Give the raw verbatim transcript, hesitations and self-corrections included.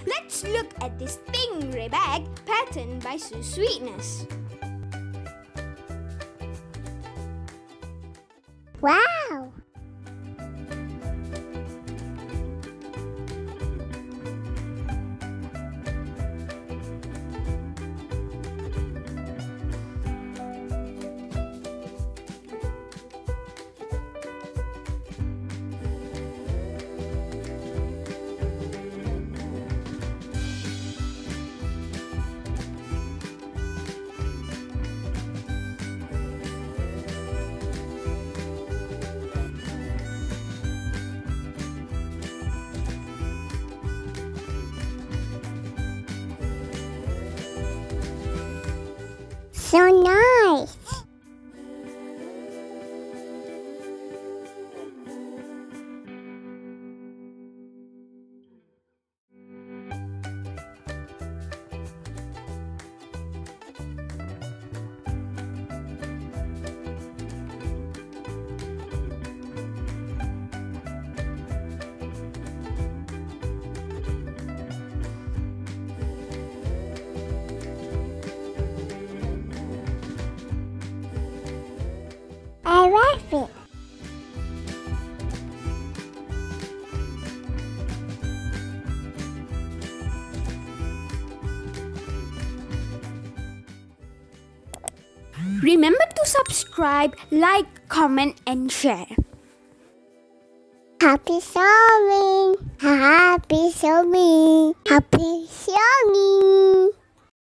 Let's look at this Stingray bag patterned by Sue Sweetness. Wow! So nice! I love it. Remember to subscribe, like, comment, and share. Happy sewing! Happy sewing! Happy sewing!